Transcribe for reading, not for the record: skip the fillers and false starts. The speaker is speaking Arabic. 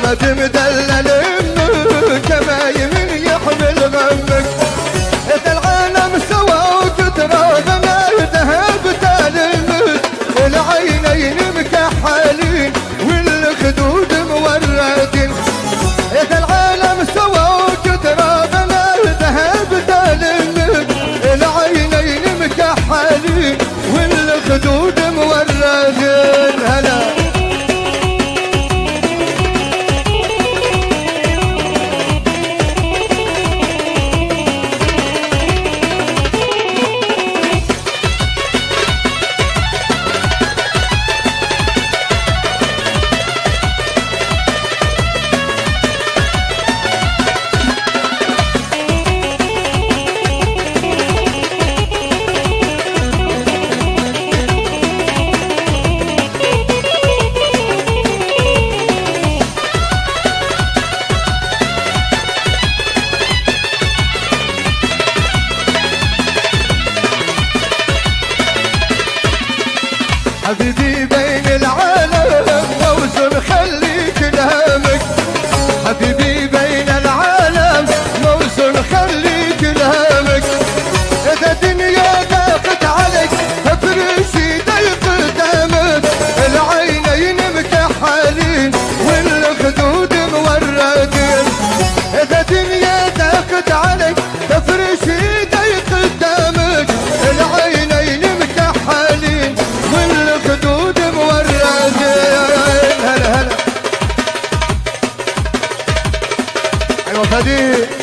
بعد مدلل منك ما يمن يحمل غمك. إذا العالم سوى وتتراغم ذهب تالمك، العينين مكحلين والخدود موردين. إذا العالم سوى وتتراغم ذهب تالمك، العينين مكحلين والخدود موردين. هلا حبيبي بين العالم موسم خليك لهمك. حبيبي بين العالم موسم خليك لهمك. إذا دنيا ضاقت عليك فافرش يدي قدامك، العينين مكحلين والخدود موردين. إذا دنيا ضاقت عليك فافرش يدي قدامك، العينين مكحلين والخدود موردين. هلا هلا. ايوه فدي